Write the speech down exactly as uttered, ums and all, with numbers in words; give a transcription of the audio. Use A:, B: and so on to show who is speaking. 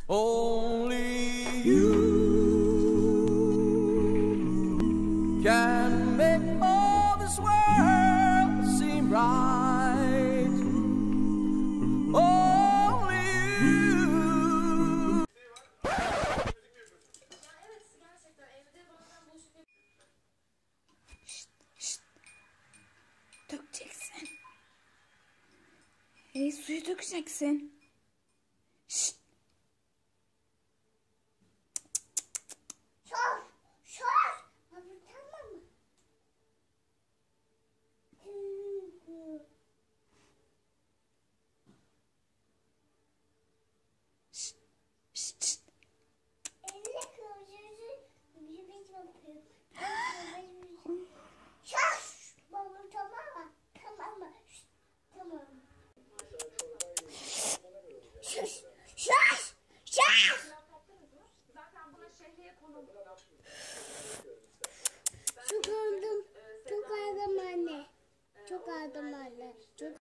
A: Only you can make all this world seem right. Only you.
B: Şşt, şşt. Dökeceksin. Hey, suyu dökeceksin. Şşt.
C: Şor, şor. Abi tamam mı?
B: Şşt, şşt, şşt.
C: Elle kırmızı bir biz yapıyor. Şor. Baba tamam mı? Tamam mı? Tamam. Şor, şor, şor. Çok aldım. Çok aldım anne. Çok aldım anne. Çok